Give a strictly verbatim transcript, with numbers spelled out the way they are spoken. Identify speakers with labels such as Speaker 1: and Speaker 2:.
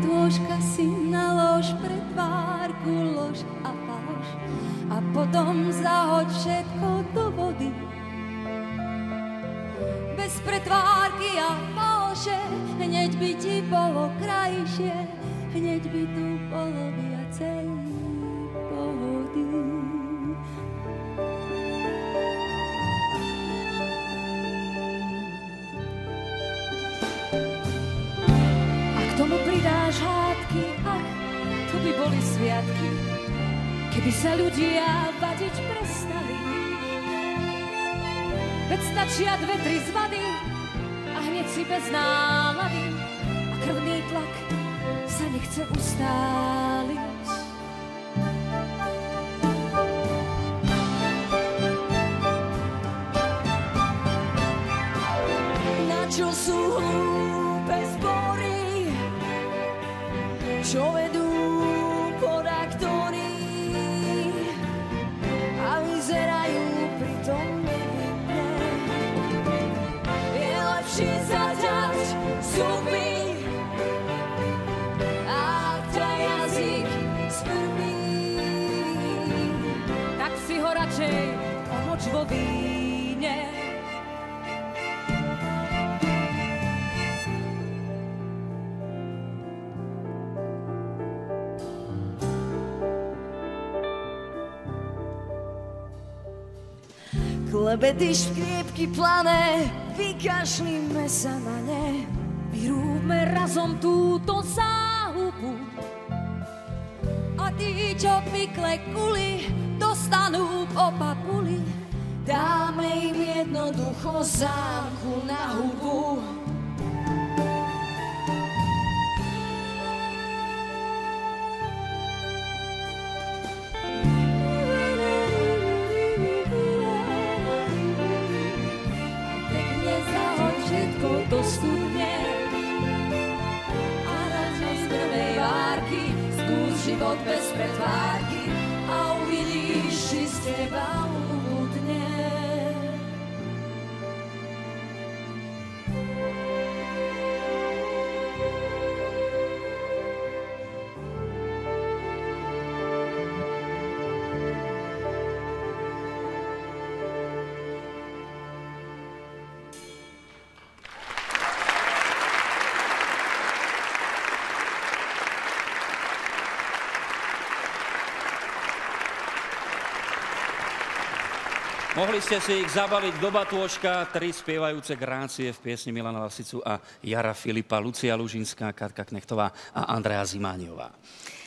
Speaker 1: batôžka si nalož pre tvárku, lož a faloš a potom zahoď všetko do vody. Bez pretvárky a faloše, hneď by ti bolo krajšie, hneď by tu bolo viacej pohody. A k tomu pridáš hádky, ach, to by boli sviatky, keby sa ľudia vadiť prestali. Veď stačia dve, tri zvady a hneď si bez nálady a krvný tlak sa nechce ustáliť. Na čo sú hlúpe zbory, čo vedú podaktory a vyzerajú pritom nevinne. Je lepšie zaťať zuby a ťa jazyk smrmí, tak si ho radšej omoč vo víne. Klebety škriepky plané, vykašlíme sa na ne. Vyrúbme razom túto záhubu. A tí, čo pykle kuli, dostanú po papuli. Dáme im jednoducho zámku na hubu. Do studne a radšej z prvej várky skús život bez pretvárky a uvidíš, či z teba ubudne.
Speaker 2: Mohli ste si ich zabaliť do batôžka, tri spievajúce grácie v piesni Milana Lasicu a Jara Filipa, Lucia Lužinská, Katka Knechtová a Andrea Zimániová.